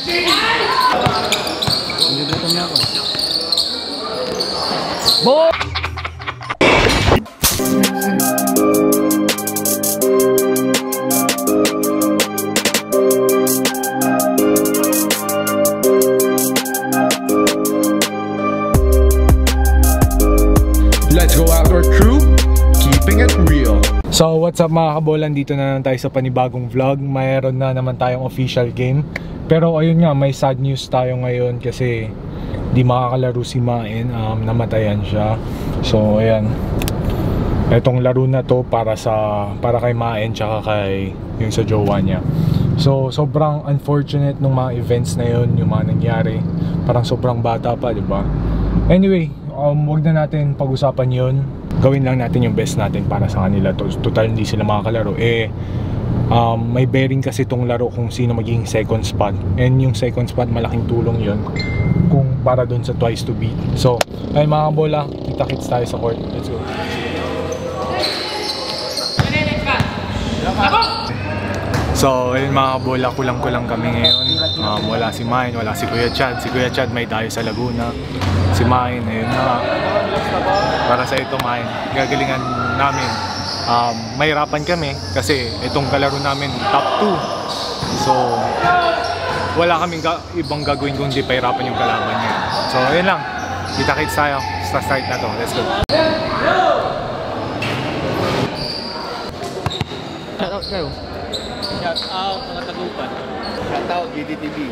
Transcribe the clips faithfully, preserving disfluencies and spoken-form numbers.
Hindi dito na ako. Bo! Let's go outdoor crew, keeping it real. So what's up mga kabolan, dito na naman tayo sa panibagong vlog. Mayroon na naman tayong official game. Pero ayun nga, may sad news tayo ngayon kasi di makakalaro si Main, um, namatayan siya. So ayan, etong laro na to para sa para kay Main tsaka kay yung sa jowa niya. So sobrang unfortunate nung mga events na yun, yung mga nangyari. Parang sobrang bata pa, di ba? Anyway, um, wag na natin pag-usapan yun. Gawin lang natin yung best natin para sa kanila. Total hindi sila makakalaro. Eh, um, may bearing kasi tong laro kung sino magiging second spot. And yung second spot, malaking tulong yun kung para dun sa twice to beat. So, ay mga bola, kita-kits tayo sa court. Let's go. So, ayun mga bola, kulang-kulang kami ngayon. Um, wala si Main, wala si Kuya Chad. Si Kuya Chad may dayo sa Laguna. Si Main, ayun na. Para sa ito Main, gagalingan namin. Um, mahirapan kami kasi itong kalaro namin top two. So, wala kaming ga ibang gagawin kundi pahirapan yung kalaban niya. So, ayun lang. Kita-kits tayo. Sa start na to. Let's go. Shout out kayo. Shout out mga tagupan. Shout out G D T V.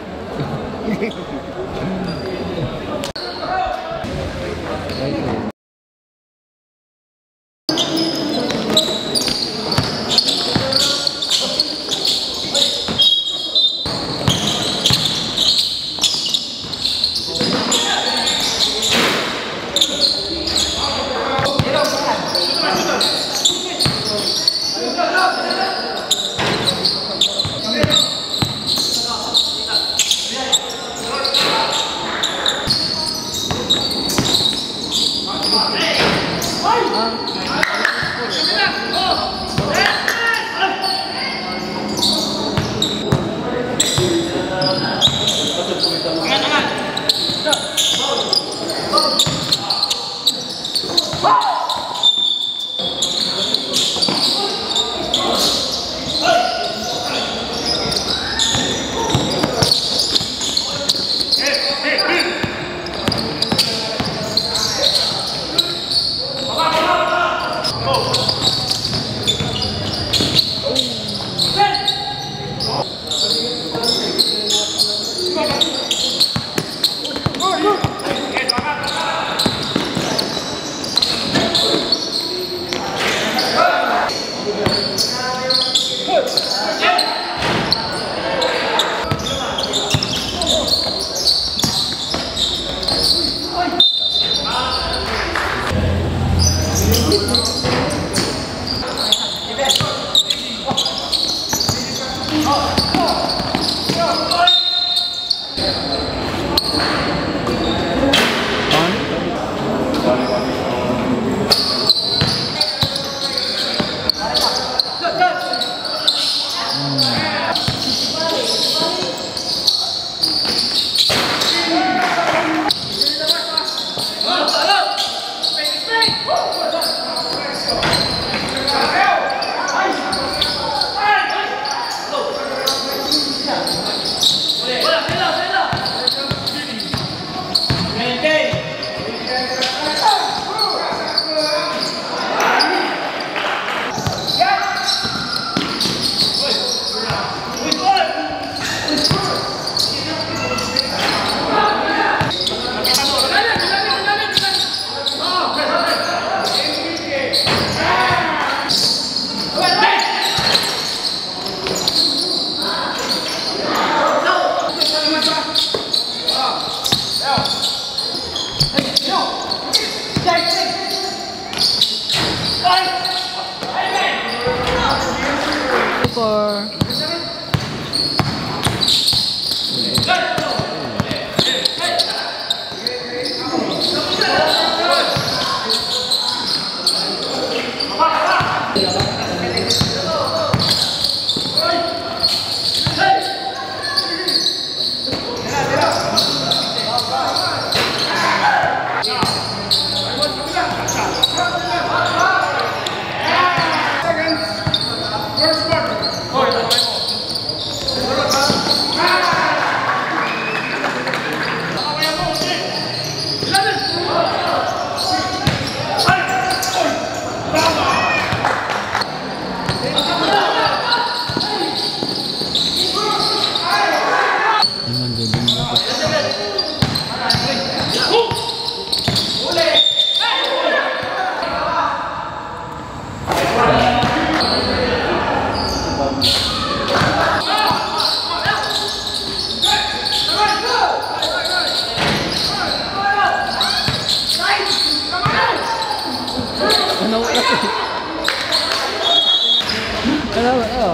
Ano, ano?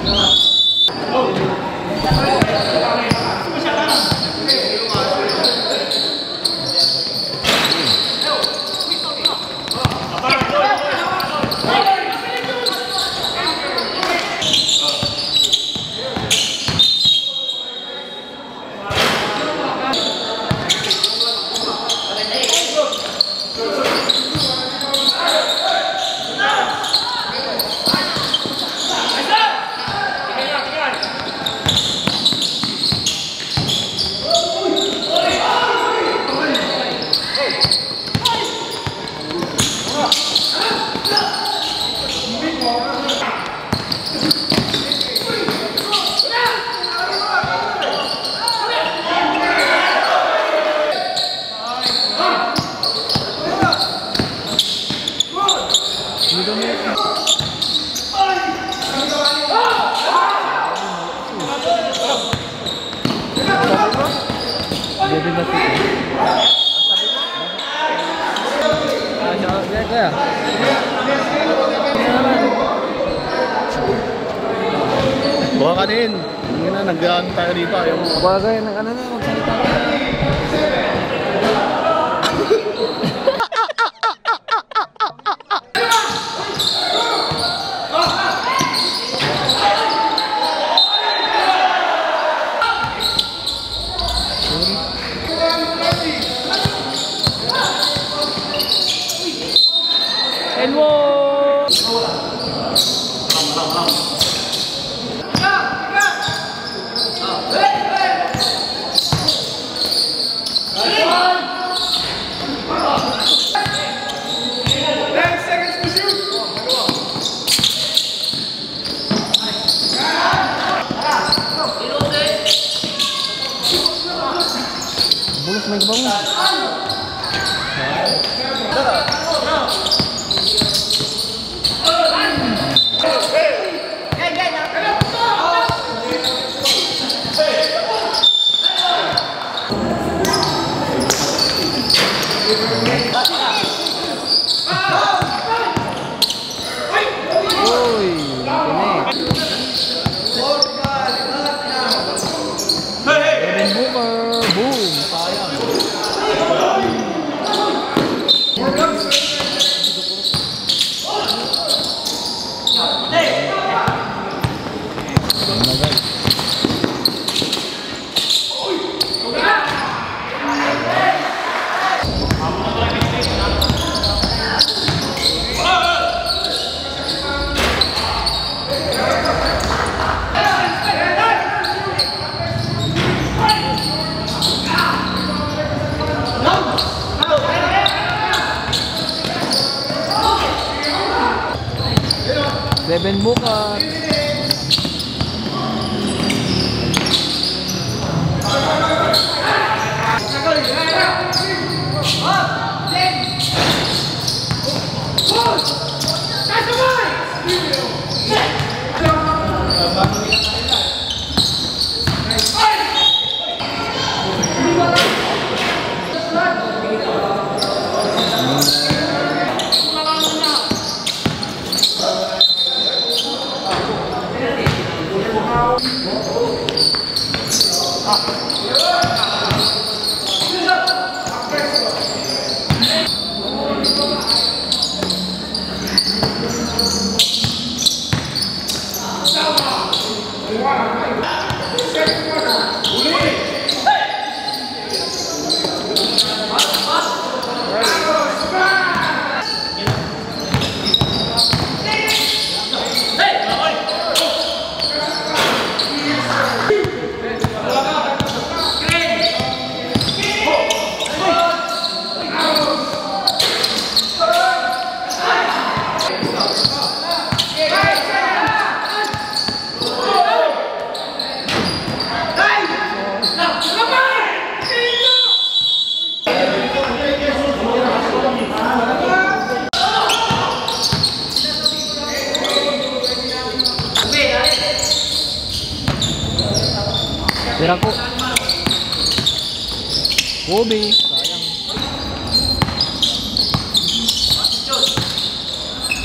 Jadi mati. Ah, jawab dia ke? Buka ka din. Hindi na, nagdaan tayo dito. Ayaw mo. Bagay, ano na, magsalita ka. Bulus main ke bawah. Seven bukas. Tira ko. Kobe. Sayang.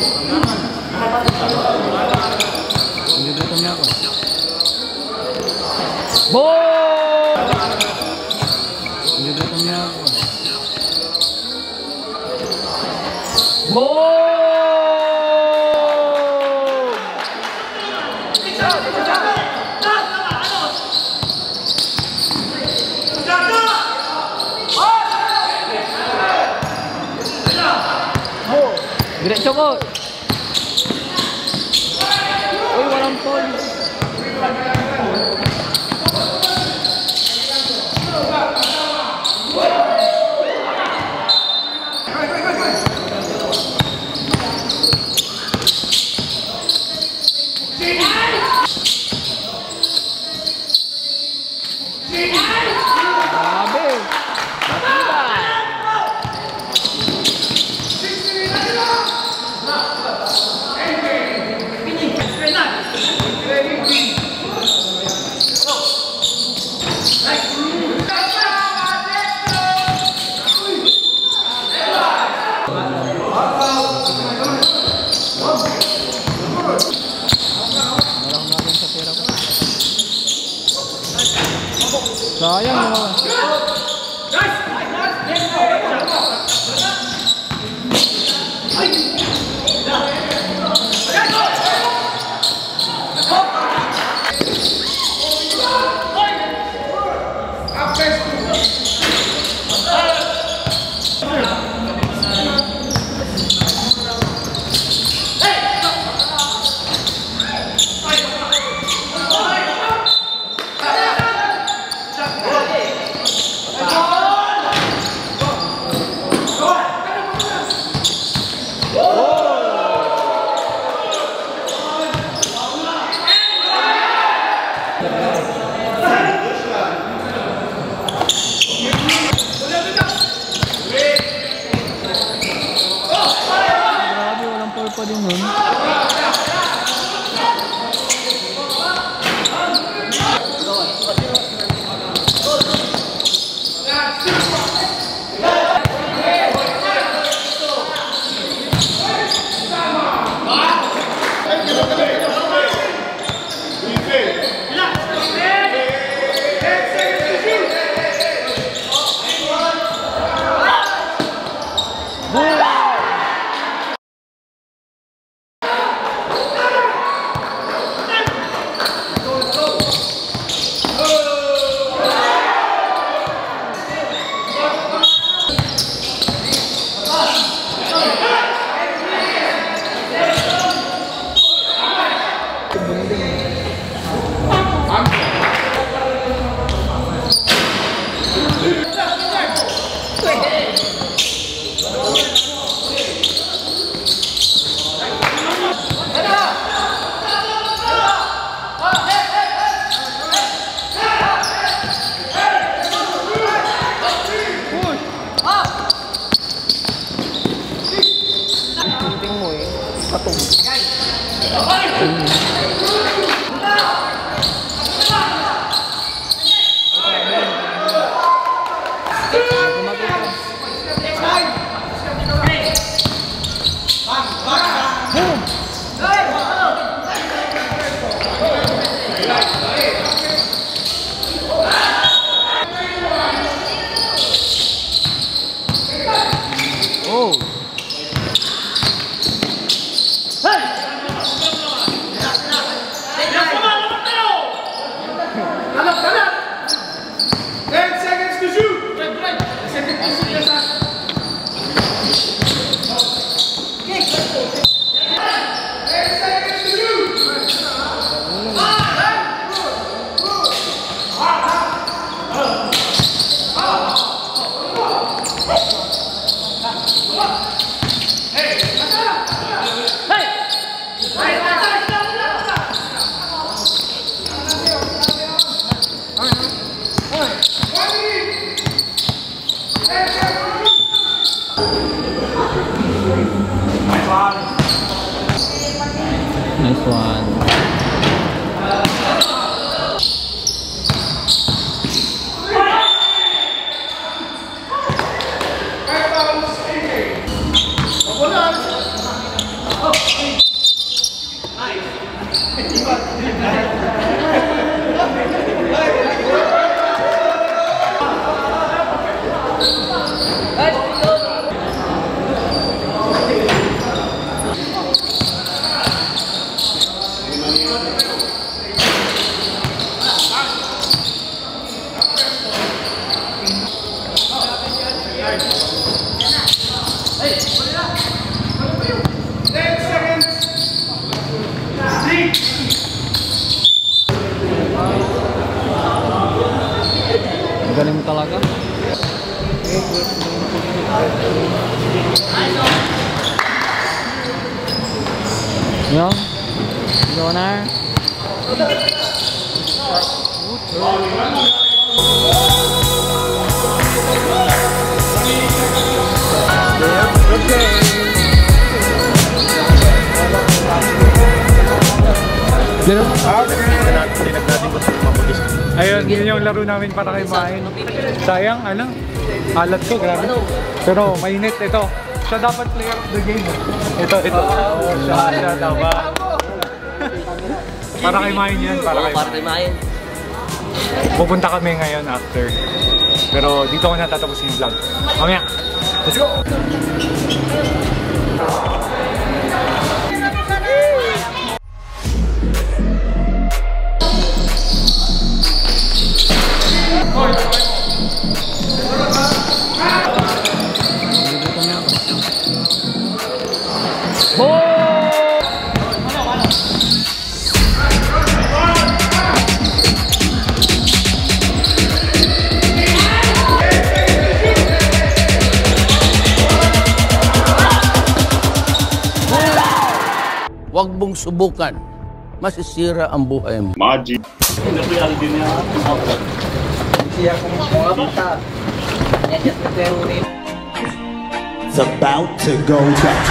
Nagdito niya ako. Ball! Nagdito niya ako. Ball! Diretso ko. Uy, walang foul. Sayang naman. Grabe, walang foul pa din nun. Nice one. Galing mo talaga. Yo, go na. Ayun, yun yung laro namin para kay Main. Sayang, ano? Alat ko, grabe. Pero mainit ito. Siya dapat player of the game. Ito, ito. Oh, siya, siya dapat. Para kay Main yan, para kay Main. Pupunta kami ngayon after. Pero dito ko natatapusin yung vlog. Mamaya, let's go! Huwag mong subukan. Masisira ang buhay mo. Magic. It's about to go down.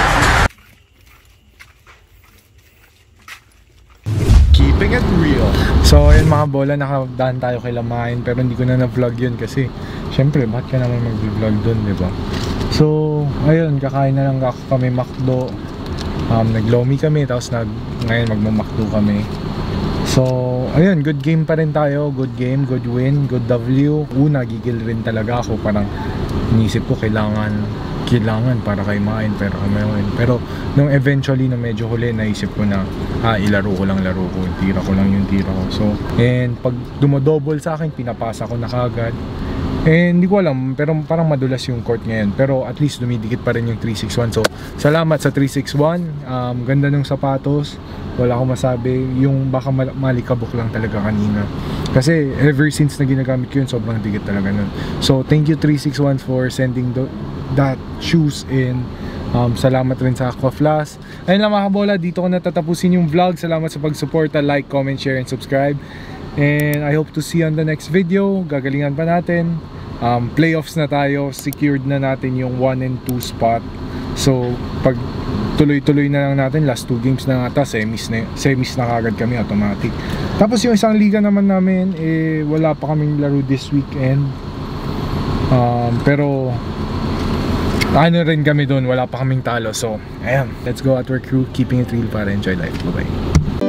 Keeping it real. So ayun mga bola, nakadaan tayo kay Lamain pero hindi ko na na-vlog yun kasi syempre bakit ka naman mag-vlog dun, diba? So ayun, kakain na lang ako kami McDo. Um, nag-lomi kami tapos nag ngayon magmamakdo kami. So ayun, good game pa rin tayo. Good game, good win, good W. Una, gigil rin talaga ako. Parang inisip ko kailangan kailangan para kay Main pero kami win. Pero nung eventually na medyo huli, naisip ko na ah, ilaro ko lang laro ko, tira ko lang yung tira ko. So and pag dumodouble sa akin, pinapasa ko na kagad. Eh, hindi ko alam, pero parang madulas yung court ngayon. Pero at least dumidikit pa rin yung three six one. So, salamat sa three six one. Um, ganda ng sapatos. Wala akong masabi. Yung baka mal malikabok lang talaga kanina. Kasi ever since na ginagamit ko yun, sobrang dikit talaga nun. So, thank you three six one for sending the, that shoes in. Um, salamat rin sa Aquaflas. Ayun lang mga kabola, dito ko natatapusin yung vlog. Salamat sa pag-suporta, like, comment, share, and subscribe. And I hope to see you on the next video. Gagalingan pa natin. Um, playoffs na tayo. Secured na natin yung one and two spot. So pag tuloy-tuloy na lang natin, last two games na ata, semis na, semis na kagad kami automatic. Tapos yung isang liga naman namin, eh, wala pa kaming laro this weekend. Um, pero ano rin kami doon, wala pa kaming talo. So ayan, let's go at our crew, keeping it real para enjoy life. Bye bye.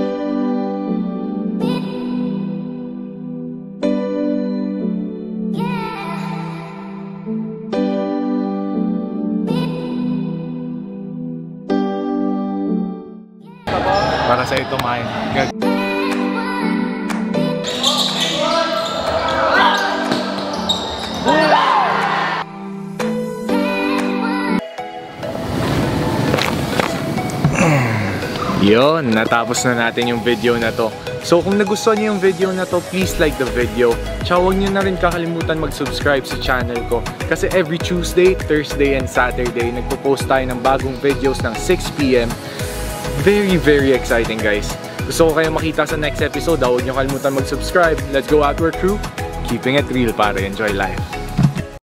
Para sa ito Main. Yon, natapos na natin yung video na to. So kung nagustuhan niyo yung video na to, please like the video. Tsaka huwag niyo na rin kakalimutan mag-subscribe sa channel ko. Kasi every Tuesday, Thursday, and Saturday, nagpo-post tayo ng bagong videos ng six p m Very, very exciting guys. Gusto ko kayo makita sa next episode. Huwag niyo kalimutan mag-subscribe. Let's go out our crew. Keeping it real para enjoy life.